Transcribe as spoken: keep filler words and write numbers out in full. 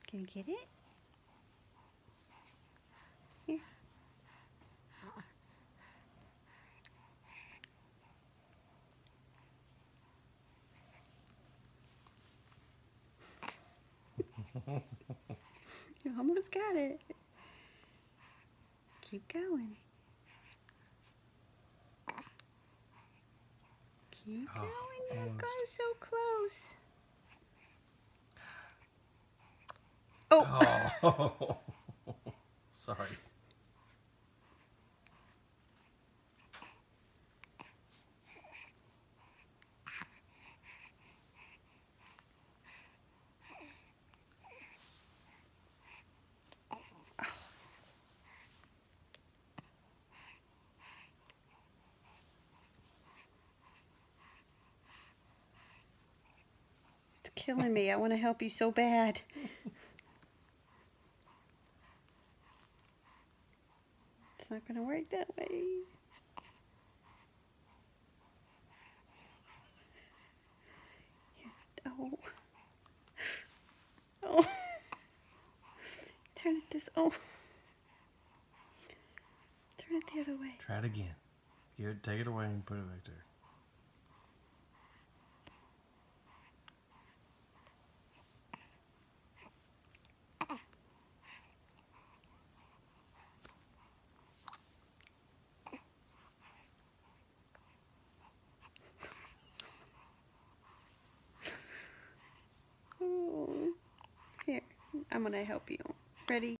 Can you get it? Here. You almost got it. Keep going. Keep Oh, going. You almost. go so close. Oh. Oh. Sorry. It's killing me. I want to help you so bad. It's not going to work that way. Oh. Oh. Turn it this. Oh. Turn it the other way. Try it again. Give it, take it away and put it back there. Oh. Here. I'm going to help you. Ready?